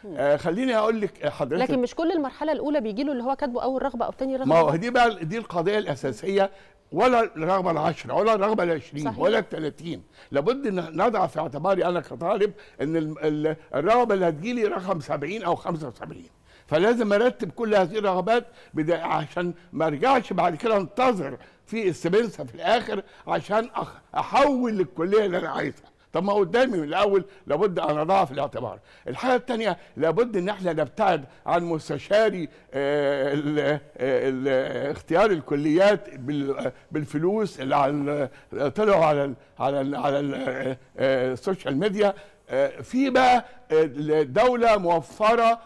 خليني اقول لك حضرتك، لكن مش كل المرحله الاولى بيجي له اللي هو كاتبه اول رغبه او ثاني رغبه. ما هو دي بقى دي القضيه الاساسيه، ولا الرغبه ال10 ولا الرغبه ال20 ولا ال30. لابد ان نضع في اعتباري انا كطالب ان الرغبه اللي هتجيلي رقم 70 او 75، فلازم ارتب كل هذه الرغبات عشان ما ارجعش بعد كده انتظر في السبنسه في الاخر عشان احول للكليه اللي انا عايزها. طب ما قدامي من الاول، لابد ان اضعها في الاعتبار. الحاجه الثانيه، لابد ان احنا نبتعد عن مستشاري اختيار الكليات بالفلوس اللي طلعوا على السوشيال ميديا. في بقى الدوله موفره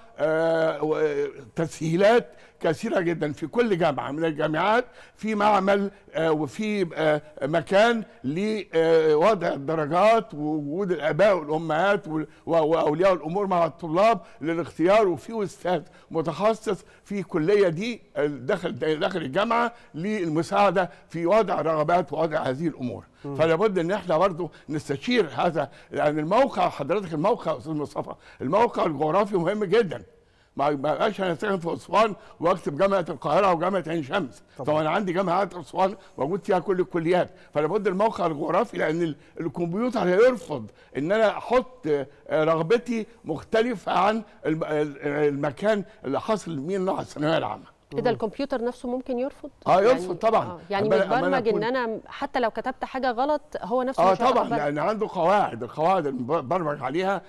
تسهيلات كثيرة جدا في كل جامعة من الجامعات، في معمل وفي مكان لوضع الدرجات ووجود الآباء والأمهات وأولياء الأمور مع الطلاب للاختيار، وفي أستاذ متخصص في كلية دي داخل الجامعة للمساعدة في وضع الرغبات ووضع هذه الأمور. فلا بد ان احنا برضه نستشير هذا، لان الموقع حضرتك، الموقع استاذ مصطفى، الموقع الجغرافي مهم جدا. ما بقاش انا ساكن في اسوان واكتب جامعه القاهره وجامعه عين شمس، طبعا انا عندي جامعات اسوان موجود فيها كل الكليات، فلا بد الموقع الجغرافي، لان الكمبيوتر هيرفض ان انا احط رغبتي مختلفه عن المكان اللي حصل من نوع الثانويه العامه. كده الكمبيوتر نفسه ممكن يرفض؟ يرفض طبعا. يعني متبرمج ان انا حتى لو كتبت حاجه غلط هو نفسه مش طبعا، لان عنده القواعد المبرمج عليها،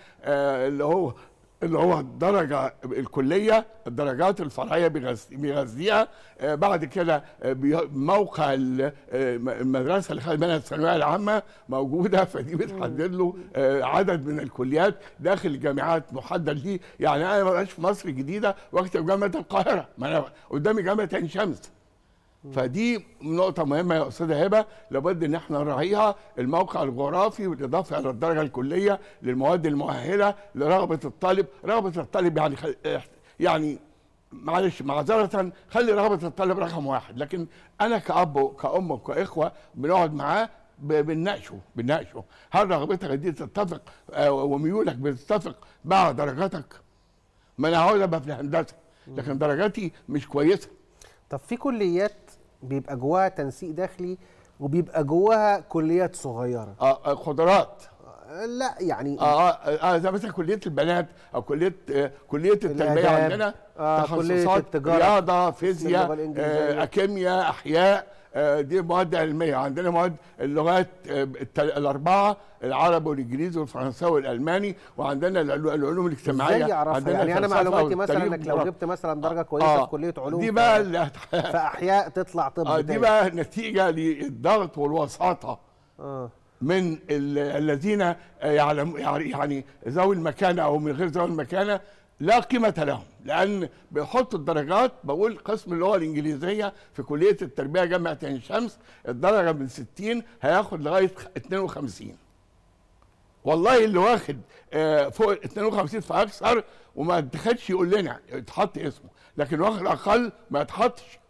اللي هو الدرجه الكليه، الدرجات الفرعيه بيغذيها. بعد كده موقع المدرسه اللي خد منها الثانويه العامه موجوده، فدي بتحدد له عدد من الكليات داخل الجامعات محدد ليه. يعني انا ما بقاش في مصر الجديده واكتب جامعه القاهره، ما انا قدامي جامعه عين شمس. فدي نقطة مهمة يا أستاذة هبة، لابد إن احنا نراعيها، الموقع الجغرافي بالإضافة إلى الدرجة الكلية للمواد المؤهلة لرغبة الطالب. رغبة الطالب يعني معلش معذرة، خلي رغبة الطالب رقم واحد، لكن أنا كأب وكأم وكإخوة بنقعد معاه بنناقشه هل رغبتك دي تتفق وميولك بتتفق مع درجاتك؟ ما أنا عاوز أبقى في الهندسة لكن درجاتي مش كويسة. طب في كليات بيبقى جواها تنسيق داخلي وبيبقى جواها كليات صغيره خضروات، لا يعني زي مثلا كليه البنات او كليه التربيه عندنا، تخصصات رياضه، فيزياء، كيمياء، احياء، دي مواد علميه. عندنا مواد اللغات الاربعه، العربي والانجليزي والفرنساوي والالماني، وعندنا العلوم الاجتماعيه. ازاي اعرفها؟ يعني انا معلوماتي مثلا انك لو جبت مثلا درجه كويسه في كليه علوم دي بقى في احياء تطلع طب دي بقى نتيجه للضغط والوساطه من الذين يعني ذوي المكانه او من غير ذوي المكانه لا قيمة لهم، لأن بيحطوا الدرجات. بقول قسم اللغة الإنجليزية في كلية التربية جامعة عين شمس الدرجة من 60 هياخد لغاية 52. والله اللي واخد فوق 52 فأكثر وما اتخدش يقول لنا يتحط اسمه، لكن واخد أقل ما يتحطش،